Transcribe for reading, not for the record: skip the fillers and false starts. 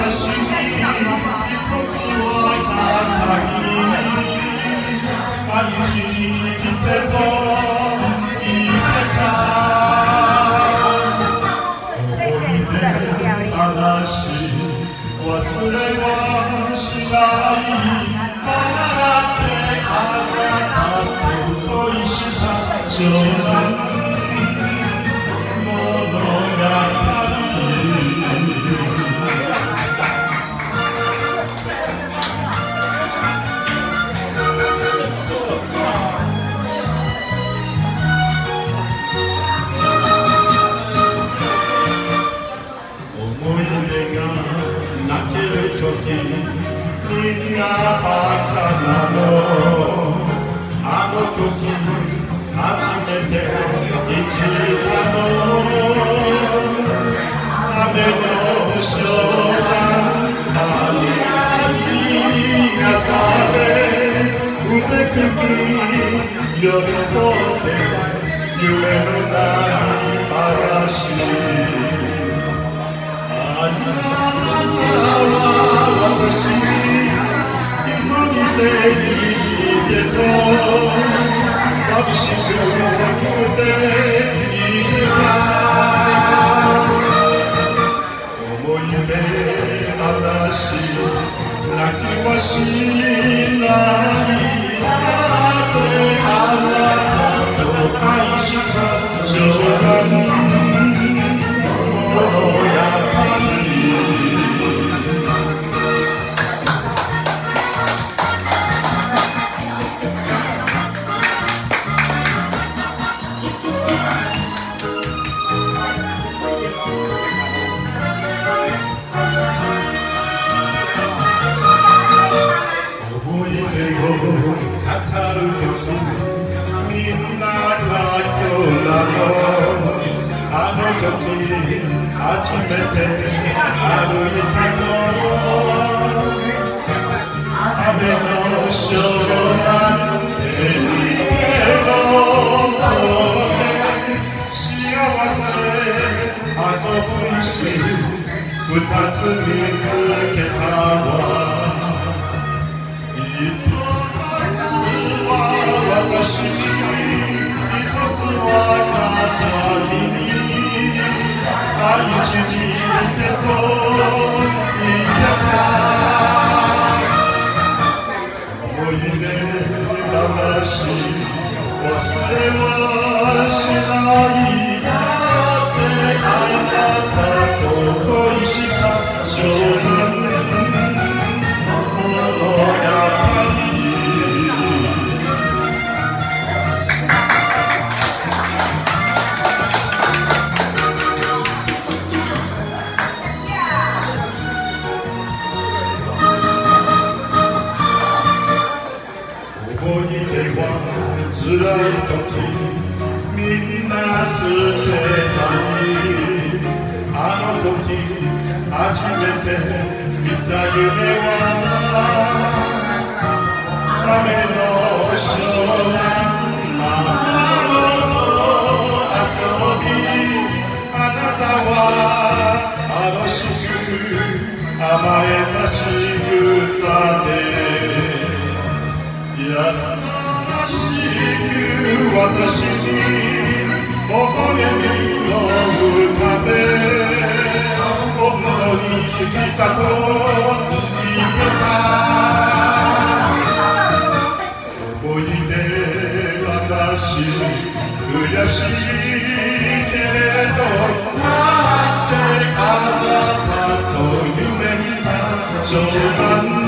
私に一つは肩に毎日生きてと言ってた思い出話忘れはしない笑ってあなたと恋した冗談みんなバカなのあの時初めていつかの雨の湘南愛がされ腕首寄り添って夢のない話あなたは私でいいけど寂しくていいか思い出話泣きはしないだってあなたと愛した冗談物語あの時初めて歩いたの雨の湘南手に手を持って幸せ運ぶ石二つ見つけたわ一つは私に一つは肩に毎日にいてと言ってた思い出話忘れはしないだってあなたと恋した冗談物語思い出は辛い時みんな捨てたいあの時初めて見た夢は雨の湘南の遊びあなたは楽しく甘えた仕草で優しく私に微笑みを浮かべ本当に好きだと言ってた思い出話悔しいけれど待ってあなたと夢見た冗談